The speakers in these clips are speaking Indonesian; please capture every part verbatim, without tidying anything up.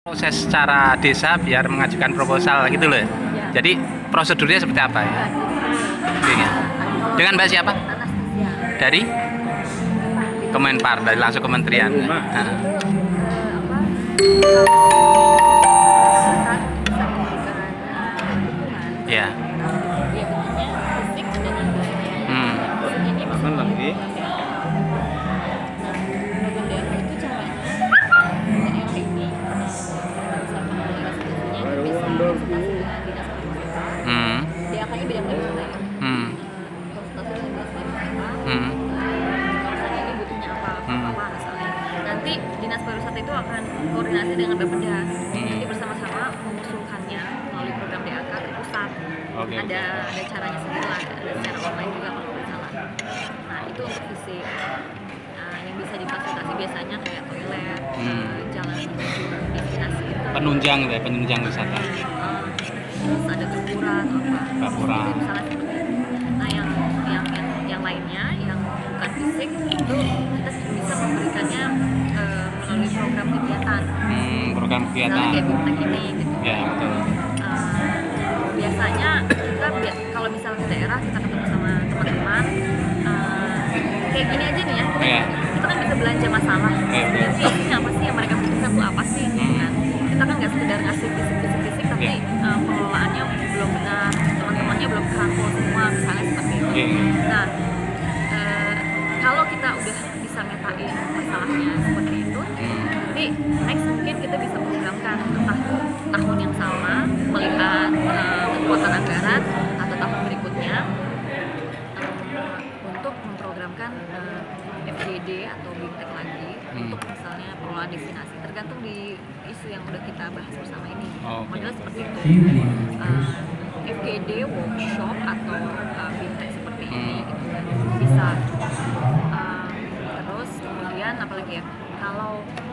Proses secara desa biar mengajukan proposal gitu loh. Ya. Jadi prosedurnya seperti apa ya? Dengan, dengan Mbak siapa? Dari Kemenpar, dari langsung kementerian. Nah. Ya. Hmm. lagi. Hmm. D A K-nya bidang pariwisata. Hmm. Hmm. Kawasan ini butuhnya apa, Hmm. apa misalnya. Nanti dinas pariwisata itu akan koordinasi dengan Bapeda. Hmm. Nanti bersama-sama mengusulkannya melalui program D A K ke pusat. Oke. Ada ada caranya sendiri lah, ada secara online juga kalau nggak salah. Nah itu untuk fisik. Nah, yang bisa difasilitasi biasanya kayak toilet, Hmm. eh, jalan menuju destinasi itu. Penunjang ya, penunjang wisata. Eh, terus ada gapura atau apa. Gapura. Jadi misalnya seperti itu. Nah yang yang yang, yang lainnya yang bukan fisik itu kita bisa memberikannya eh, melalui program kegiatan. Hmm, program Misalnya kegiatan. kayak BIMTEK ini gitu. Ya, betul. Eh, biasanya kita bi- kalau misalnya ke daerah kita ketemu sama teman-teman eh, kayak gini aja nih ya. Iya. Kita kan bisa belanja masalah. Iya, betul. Sebenarnya ini apa sih yang mereka butuhkan tuh apa sih? Gitu Hmm. kan. Kita kan nggak sekedar ngasih fisik-fisik-fisik tapi Iya. eh, pengelolaannya belum benar, teman-temannya belum kerangkul semua misalnya seperti itu. Iya. Nah, eh, kalau kita udah bisa metain masalahnya seperti itu, Hmm. nanti next mungkin kita bisa programkan entah tahun yang sama melihat eh, kekuatan anggaran atau tahun berikutnya eh, untuk memprogramkan eh, F G D atau BIMTEK lagi Hmm. untuk misalnya pengelolaan destinasi tergantung di isu yang udah kita bahas bersama ini. Oh, oke. Model seperti itu. Eh, F G D workshop atau eh, BIMTEK seperti ini Hmm. gitu kan bisa. Eh, terus kemudian apalagi ya kalau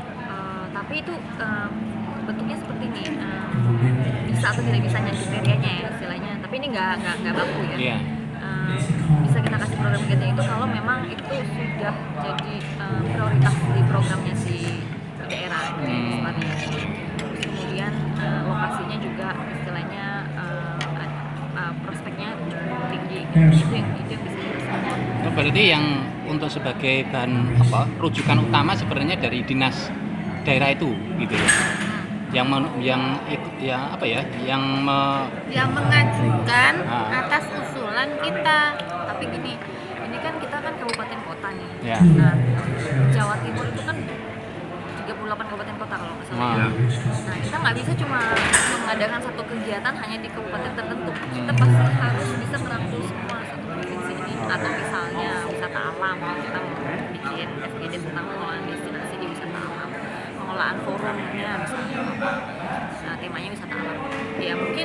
eh, tapi itu eh, bentuknya seperti ini eh, bisa atau tidak bisanya kriterianya ya istilahnya, tapi ini nggak nggak nggak baku ya. Iya. Eh, bisa kita kasih program kegiatan itu kalau memang itu sudah jadi eh, prioritas di programnya si daerah gitu ya, Hmm. istilahnya. Terus kemudian eh, lokasinya juga istilahnya eh, eh, prospeknya cukup tinggi gitu. Itu yang itu yang bisa kita support. Oh, berarti yang untuk sebagai bahan apa rujukan utama sebenarnya dari dinas daerah itu gitu ya. Yang men- yang ikut ya apa ya yang me- yang mengajukan Ah. atas usulan kita. Tapi gini, ini kan kita kan kabupaten kota nih. Ya. Nah, Jawa Timur itu kan tiga puluh delapan kabupaten kota kalau nggak salah. Wah. Nah, kita nggak bisa cuma mengadakan satu kegiatan hanya di kabupaten tertentu. Kita pasti harus bisa merangkul semua satu provinsi ini. Atau misalnya wisata alam, kita mau bikin F G D tentang pengelolaan destinasi di wisata alam, pengelolaan forumnya misalnya apa. Nah, temanya wisata alam. Ya mungkin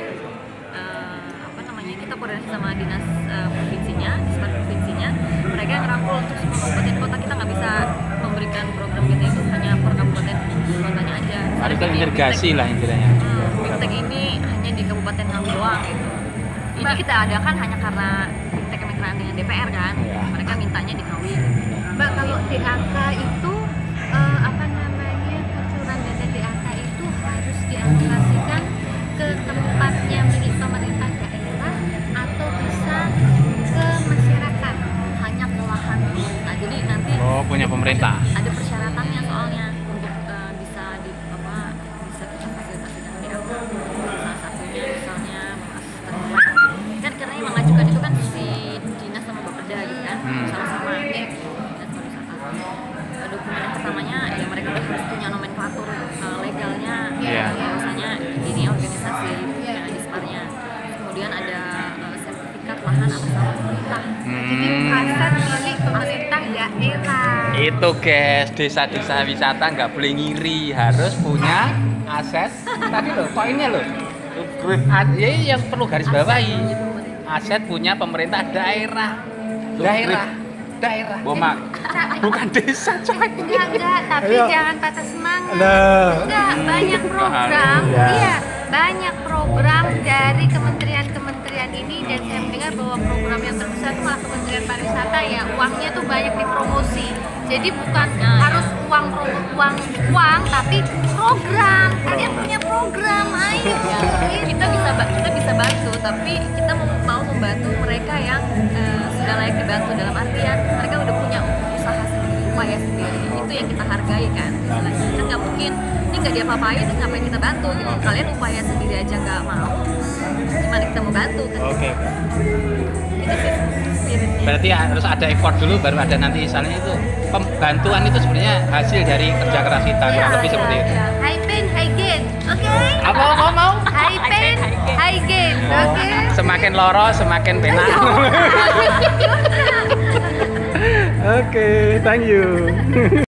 eh, apa namanya kita koordinasi sama dinas eh, provinsinya, dinas provinsinya, mereka yang ngerangkul untuk semua kabupaten kota. Kita nggak bisa memberikan program kita itu hanya per kabupaten kotanya aja. harus Misalnya bikin terintegrasi BIMTEK, lah intinya. hmm, BIMTEK ini hanya di kabupaten Ngawi doang gitu. Ini kita adakan hanya karena BIMTEK kemitraan dengan D P R kan. Iya. Mereka mintanya di Ngawi. Mbak, kalau D A K itu eh, apa namanya kucuran dana D A K itu harus dialokasikan ke tempatnya milik pemerintah daerah atau bisa ke masyarakat. Hanya ke lahan. Nah, jadi nanti Oh, punya pemerintah. ada persyaratannya soalnya untuk eh, bisa di apa bisa kita fasilitasi dengan D A K. Salah satunya misalnya akses terminal. Kan karena yang mengajukan itu kan si dinas sama Bapeda gitu kan, Hmm. sama-sama ya, dinas pariwisata. Eh, Dokumen yang pertamanya ya mereka udah harus punya nomenklatur eh, legalnya, Iya. ya, misalnya ini organisasi yang disparnya. Kemudian ada eh, sertifikat lahan atas nama pemerintah. Jadi Hmm. aset milik pemerintah daerah. Itu guys, desa-desa wisata nggak boleh ngiri, harus punya aset. Tadi loh, poinnya loh. Grup A, ya yang perlu garis bawahi. Aset punya pemerintah daerah. Daerah. Daerah. Bomak. Bukan desa, coy. Enggak, enggak, tapi Ayo. jangan patah semangat. Nah. Enggak, banyak program, Iya. iya, banyak program dari kementerian-kementerian ini dan M D dengar bahwa program yang terbesar itu malah Kementerian Pariwisata ya, uangnya tuh banyak dipromosi. Jadi bukan Nah, harus uang promo, uang uang tapi program. Kalian punya program, ayo. Ya, kita bisa ba- kita bisa bantu, tapi kita mau, mau membantu mereka yang eh, sudah layak dibantu, dalam artian mereka udah punya usaha sendiri, upaya sendiri. Itu yang kita hargai kan. Istilahnya kan nggak mungkin ini nggak diapa-apain terus ngapain kita bantu gitu. Kalian upaya sendiri aja nggak mau, gimana kita mau bantu kan? Oke. Itu sih spiritnya. Berarti harus ada effort dulu baru ada nanti misalnya itu pembantuan itu sebenarnya hasil dari kerja keras kita Iya, kurang lebih iya, seperti itu. iya. High pain, high gain. Oke? Apa mau mau? High pain, high gain. Oke? Semakin loro semakin penak. Oke, thank you.